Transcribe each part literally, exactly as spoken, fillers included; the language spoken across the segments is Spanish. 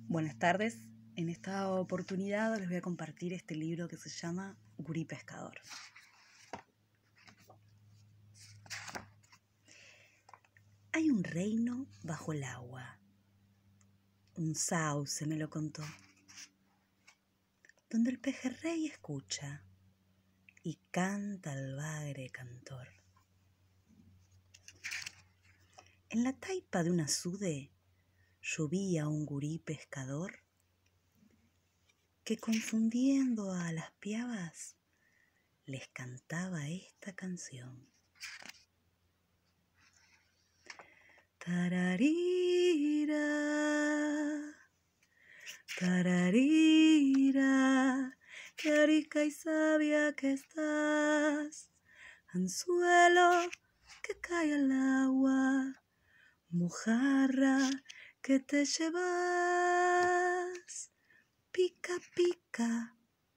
Buenas tardes. En esta oportunidad les voy a compartir este libro que se llama Gurí Pescador. Hay un reino bajo el agua. Un sauce me lo contó, donde el pejerrey escucha y canta el bagre cantor. En la taipa de un azude llovía un gurí pescador que, confundiendo a las piavas, les cantaba esta canción. Tararira, tararira, qué arica y sabia que estás, anzuelo que cae al agua, mojarra que te llevas, pica, pica,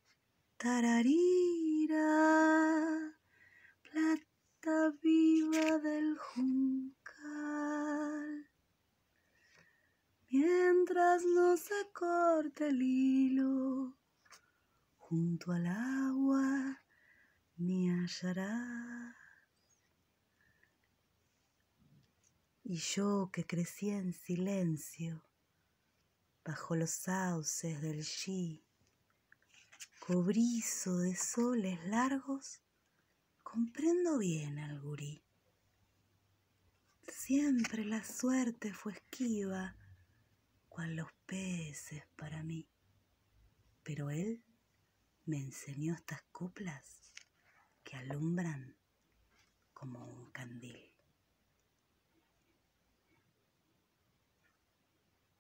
tararira, plata viva del juncal. Mientras no se corte el hilo, junto al agua me hallarás. Y yo que crecí en silencio, bajo los sauces del Xí, cobrizo de soles largos, comprendo bien al gurí. Siempre la suerte fue esquiva, cual los peces para mí. Pero él me enseñó estas coplas que alumbran como un candil.